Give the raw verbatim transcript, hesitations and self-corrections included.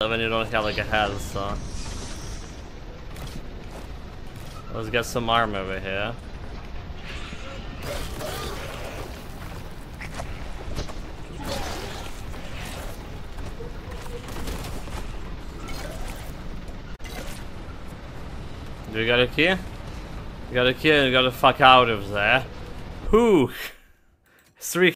when you don't have like a head, so let's get some armor over here. Do we got a key? We got a key and we got to fuck out of there. Whew! Three